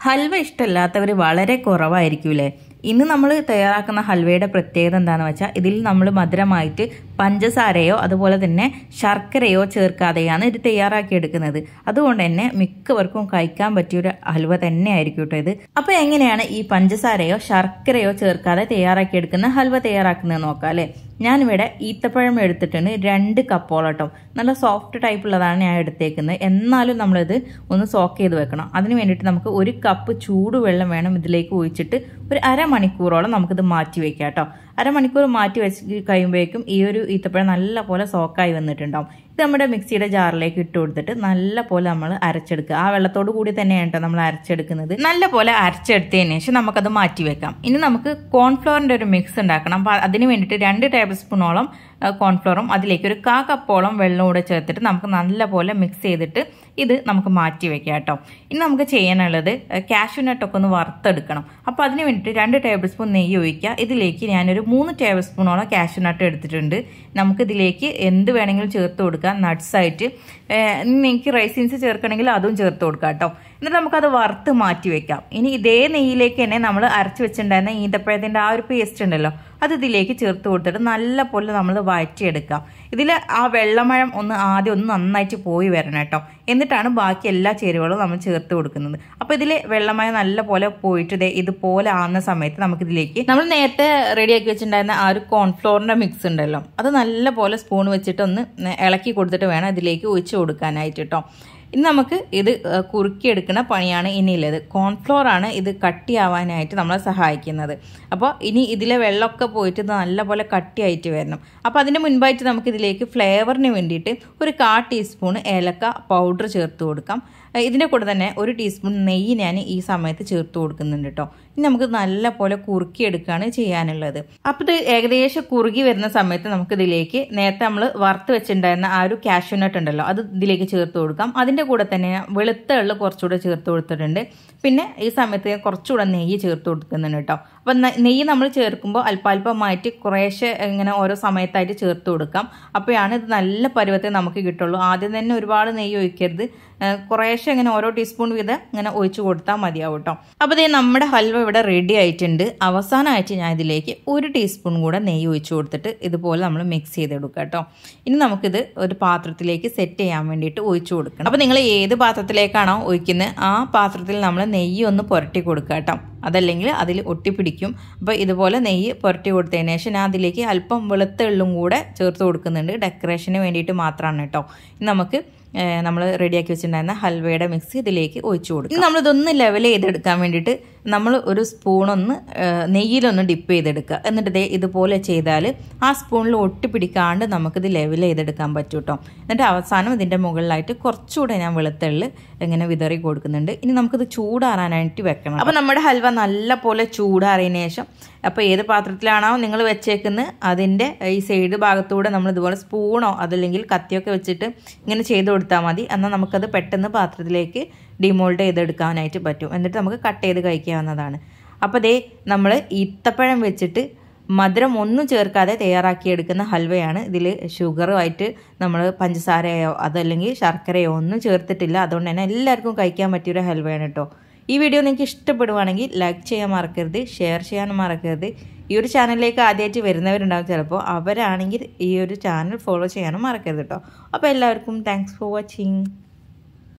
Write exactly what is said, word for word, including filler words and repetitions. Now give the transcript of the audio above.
ഹൽവ ഇഷ്ടമില്ലാത്തവർ വളരെ കുറവായിരിക്കൂലേ. ഇന്ന് നമ്മൾ തയ്യാറാക്കുന്ന ഹൽവയുടെ പ്രത്യേകത എന്താണെന്ന് വെച്ചാൽ ഇതിൽ നമ്മൾ മധുരമായിട്ട് പഞ്ചസാരയോ അതുപോലെ തന്നെ ശർക്കരയോ ചേർക്കാതെയാണ് ഇത് തയ്യാറാക്കിയെടുക്കുന്നത്. അതുകൊണ്ട് തന്നെ മിക്കവർക്കും കഴിക്കാൻ പറ്റിയൊരു ഹൽവ തന്നെ ആയിരിക്കും കേട്ടോ ഇത്. അപ്പോൾ എങ്ങനെയാണ് ഈ പഞ്ചസാരയോ ശർക്കരയോ ചേർക്കാതെ തയ്യാറാക്കിയെടുക്കുന്ന ഹൽവ തയ്യാറാക്കുന്നത് നോക്കാം അല്ലേ. ഞാനിവിടെ ഈത്തപ്പഴം എടുത്തിട്ടുണ്ട്, രണ്ട് കപ്പോളം കേട്ടോ. നല്ല സോഫ്റ്റ് ടൈപ്പ് ഉള്ളതാണ് ഞാൻ എടുത്തേക്കുന്നത്. എന്നാലും നമ്മളിത് ഒന്ന് സോക്ക് ചെയ്ത് വെക്കണം. അതിന് വേണ്ടിയിട്ട് നമുക്ക് ഒരു കപ്പ് ചൂടുവെള്ളം വേണം ഇതിലേക്ക് ഒഴിച്ചിട്ട് ഒരു അരമണിക്കൂറോളം നമുക്കിത് മാറ്റി വെക്കാം കേട്ടോ. അരമണിക്കൂർ മാറ്റി വെച്ച് കഴിയുമ്പോഴേക്കും ഈ ഒരു ഈത്തപ്പഴം നല്ല പോലെ സോക്കായി വന്നിട്ടുണ്ടാവും. ഇത് നമ്മുടെ മിക്സിയുടെ ജാറിലേക്ക് ഇട്ട് കൊടുത്തിട്ട് നല്ല പോലെ നമ്മൾ അരച്ചെടുക്കുക. ആ വെള്ളത്തോട് കൂടി തന്നെയാണ് കേട്ടോ നമ്മൾ അരച്ചെടുക്കുന്നത്. നല്ല പോലെ അരച്ചെടുത്തതിന് ശേഷം നമുക്കത് മാറ്റി വെക്കാം. ഇനി നമുക്ക് കോൺഫ്ലോറിന്റെ ഒരു മിക്സ് ഉണ്ടാക്കണം. അപ്പോൾ അതിന് വേണ്ടിയിട്ട് രണ്ട് ടേബിൾ സ്പൂണോളം കോൺഫ്ലോറും അതിലേക്ക് ഒരു കാ കപ്പോളം വെള്ളം കൂടെ ചേർത്തിട്ട് നമുക്ക് നല്ല പോലെ മിക്സ് ചെയ്തിട്ട് ഇത് നമുക്ക് മാറ്റി വെക്കാം കേട്ടോ. ഇനി നമുക്ക് ചെയ്യാനുള്ളത് കാഷ്യൂ നട്ടൊക്കെ ഒന്ന് വറുത്തെടുക്കണം. അപ്പോൾ അതിന് വേണ്ടിയിട്ട് രണ്ട് ടേബിൾ സ്പൂൺ നെയ്യ് ഒഴിക്കുക. ഇതിലേക്ക് ഞാനൊരു മൂന്ന് ടേബിൾ സ്പൂണോളം കാഷ്യൂ നട്ട് എടുത്തിട്ടുണ്ട്. നമുക്കിതിലേക്ക് എന്ത് വേണമെങ്കിലും ചേർത്ത് കൊടുക്കാം. നട്ട്സ് ആയിട്ട് നിങ്ങൾക്ക് റൈസിൻസ് ചേർക്കണമെങ്കിൽ അതും ചേർത്ത് കൊടുക്കാം കേട്ടോ. എന്നിട്ട് നമുക്കത് വറുത്ത് മാറ്റി വെക്കാം. ഇനി ഇതേ നെയ്യിലേക്ക് തന്നെ നമ്മൾ അരച്ച് വെച്ചിട്ടുണ്ടായിരുന്ന ഈന്തപ്പഴത്തിൻ്റെ ആ ഒരു പേസ്റ്റ് ഉണ്ടല്ലോ അത് ഇതിലേക്ക് ചേർത്ത് കൊടുത്തിട്ട് നല്ല പോലെ നമ്മൾ വഴറ്റിയെടുക്കാം. ഇതിൽ ആ വെള്ളമയം ഒന്ന് ആദ്യം ഒന്ന് നന്നായിട്ട് പോയി വരണം കേട്ടോ. എന്നിട്ടാണ് ബാക്കി എല്ലാ ചേരുവകളും നമ്മൾ ചേർത്ത് കൊടുക്കുന്നത്. അപ്പോൾ ഇതിൽ വെള്ളമയം നല്ല പോലെ പോയിട്ട് ഇതേ ഇതുപോലെ ആകുന്ന സമയത്ത് നമുക്കിതിലേക്ക് നമ്മൾ നേരത്തെ റെഡിയാക്കി വെച്ചിട്ടുണ്ടായിരുന്ന ആ ഒരു കോൺഫ്ലോറിൻ്റെ മിക്സ് ഉണ്ടല്ലോ അത് നല്ല പോലെ സ്പൂൺ വെച്ചിട്ട് ഒന്ന് ഇളക്കി കൊടുത്തിട്ട് വേണം ഇതിലേക്ക് ഒഴിച്ച് കൊടുക്കാനായിട്ട് കേട്ടോ. ഇനി നമുക്ക് ഇത് കുറുക്കിയെടുക്കുന്ന പണിയാണ് ഇനിയുള്ളത്. കോൺഫ്ലോർ ആണ് ഇത് കട്ടിയാവാനായിട്ട് നമ്മളെ സഹായിക്കുന്നത്. അപ്പോൾ ഇനി ഇതിലെ വെള്ളമൊക്കെ പോയിട്ട് ഇത് നല്ലപോലെ കട്ടിയായിട്ട് വരണം. അപ്പോൾ അതിന് മുൻപായിട്ട് നമുക്ക് ഇതിലേക്ക് ഫ്ലേവറിന് വേണ്ടിയിട്ട് ഒരു കാ ടീസ്പൂൺ ഏലക്ക പൗഡർ ചേർത്ത് കൊടുക്കാം. ഇതിൻ്റെ കൂടെ തന്നെ ഒരു ടീസ്പൂൺ നെയ്യ് ഞാൻ ഈ സമയത്ത് ചേർത്ത് കൊടുക്കുന്നുണ്ട് കേട്ടോ. ഇനി നമുക്ക് നല്ല പോലെ കുറുക്കിയെടുക്കുകയാണ് ചെയ്യാനുള്ളത്. അപ്പോൾ ഇത് ഏകദേശം കുറുകി വരുന്ന സമയത്ത് നമുക്കിതിലേക്ക് നേരത്തെ നമ്മൾ വറുത്ത് വെച്ചിട്ടുണ്ടായിരുന്ന ആ ഒരു കാഷ്യൂ നട്ട് ഉണ്ടല്ലോ അത് ഇതിലേക്ക് ചേർത്ത് കൊടുക്കാം. അതിൻ്റെ കൂടെ തന്നെ വെളുത്ത എള്ള് കുറച്ചുകൂടെ ചേർത്ത് കൊടുത്തിട്ടുണ്ട്. പിന്നെ ഈ സമയത്ത് കുറച്ചുകൂടെ നെയ്യ് ചേർത്ത് കൊടുക്കുന്നുണ്ട് കേട്ടോ. അപ്പം നെയ്യ് നമ്മൾ ചേർക്കുമ്പോൾ അല്പാൽപമായിട്ട് കുറേശ്ശെ ഇങ്ങനെ ഓരോ സമയത്തായിട്ട് ചേർത്ത് കൊടുക്കാം. അപ്പോഴാണ് ഇത് നല്ല പരുവത്തിൽ നമുക്ക് കിട്ടുള്ളൂ. ആദ്യം തന്നെ ഒരുപാട് നെയ്യ് ഒഴിക്കരുത്. കുറേശ്ശെ ഇങ്ങനെ ഓരോ ടീസ്പൂൺ വീതം ഇങ്ങനെ ഒഴിച്ച് കൊടുത്താൽ മതിയാവും കേട്ടോ. അപ്പോൾ ഇതേ നമ്മുടെ ഹൽവ ഇവിടെ റെഡി ആയിട്ടുണ്ട്. അവസാനമായിട്ട് ഞാൻ ഇതിലേക്ക് ഒരു ടീസ്പൂൺ കൂടെ നെയ്യ് ഒഴിച്ച് കൊടുത്തിട്ട് ഇതുപോലെ നമ്മൾ മിക്സ് ചെയ്തെടുക്കുക കേട്ടോ. ഇനി നമുക്കിത് ഒരു പാത്രത്തിലേക്ക് സെറ്റ് ചെയ്യാൻ വേണ്ടിയിട്ട് ഒഴിച്ച് കൊടുക്കണം. അപ്പോൾ നിങ്ങൾ ഏത് പാത്രത്തിലേക്കാണോ ഒഴിക്കുന്നത് ആ പാത്രത്തിൽ നമ്മൾ നെയ്യ് ഒന്ന് പുരട്ടി കൊടുക്കുക കേട്ടോ. അതല്ലെങ്കിൽ അതിൽ ഒട്ടിപ്പിടിക്കും. അപ്പോൾ ഇതുപോലെ നെയ്യ് പുരട്ടി കൊടുത്തതിന് ശേഷം ഞാൻ അതിലേക്ക് അല്പം വെളുത്ത എള്ളും കൂടെ ചേർത്ത് കൊടുക്കുന്നുണ്ട്. ഡെക്കറേഷന് വേണ്ടിയിട്ട് മാത്രമാണ് കേട്ടോ. നമുക്ക് നമ്മൾ റെഡിയാക്കി വെച്ചിട്ടുണ്ടായിരുന്ന ഹൽവയുടെ മിക്സ് ഇതിലേക്ക് ഒഴിച്ചു കൊടുക്കും. ഇനി നമ്മളിതൊന്ന് ലെവൽ ചെയ്തെടുക്കാൻ വേണ്ടിയിട്ട് നമ്മൾ ഒരു സ്പൂണൊന്ന് നെയ്യിലൊന്ന് ഡിപ്പ് ചെയ്തെടുക്കുക. എന്നിട്ട് ഇതേ ഇതുപോലെ ചെയ്താൽ ആ സ്പൂണിൽ ഒട്ടിപ്പിടിക്കാണ്ട് നമുക്കിത് ലെവൽ ചെയ്തെടുക്കാൻ പറ്റും കേട്ടോ. എന്നിട്ട് അവസാനം ഇതിൻ്റെ മുകളിലായിട്ട് കുറച്ചുകൂടെ ഞാൻ വെളുത്തുള്ളി ഇങ്ങനെ വിതറി കൊടുക്കുന്നുണ്ട്. ഇനി നമുക്കിത് ചൂടാറാനായിട്ട് വെക്കണം. അപ്പോൾ നമ്മുടെ ഹൽവ നല്ല പോലെ ചൂടാറിയതിന് ശേഷം അപ്പോൾ ഏത് പാത്രത്തിലാണോ നിങ്ങൾ വെച്ചേക്കുന്നത് അതിൻ്റെ ഈ സൈഡ് ഭാഗത്തൂടെ നമ്മൾ ഇതുപോലെ സ്പൂണോ അതല്ലെങ്കിൽ കത്തിയൊക്കെ വെച്ചിട്ട് ഇങ്ങനെ ചെയ്ത് കൊടുത്താൽ മതി. എന്നാൽ നമുക്കത് പെട്ടെന്ന് പാത്രത്തിലേക്ക് ഡിമോൾഡ് ചെയ്തെടുക്കാനായിട്ട് പറ്റും. എന്നിട്ട് നമുക്ക് കട്ട് ചെയ്ത് കഴിക്കാവുന്നതാണ്. അപ്പോൾ ദേ നമ്മൾ ഈത്തപ്പഴം വെച്ചിട്ട് മധുരം ഒന്നും ചേർക്കാതെ തയ്യാറാക്കിയെടുക്കുന്ന ഹൽവയാണ്. ഇതിൽ ഷുഗറുമായിട്ട് നമ്മൾ പഞ്ചസാരയോ അതല്ലെങ്കിൽ ശർക്കരയോ ഒന്നും ചേർത്തിട്ടില്ല. അതുകൊണ്ട് തന്നെ എല്ലാവർക്കും കഴിക്കാൻ പറ്റിയൊരു ഹൽവയാണ് കേട്ടോ. ഈ വീഡിയോ നിങ്ങൾക്ക് ഇഷ്ടപ്പെടുവാണെങ്കിൽ ലൈക്ക് ചെയ്യാൻ മറക്കരുത്, ഷെയർ ചെയ്യാനും മറക്കരുത്. ഈ ഒരു ചാനലിലേക്ക് ആദ്യമായിട്ട് വരുന്നവരുണ്ടാവും ചിലപ്പോൾ, അവരാണെങ്കിൽ ഈ ഒരു ചാനൽ ഫോളോ ചെയ്യാനും മറക്കരുത് കേട്ടോ. അപ്പോൾ എല്ലാവർക്കും താങ്ക്സ് ഫോർ വാച്ചിങ്.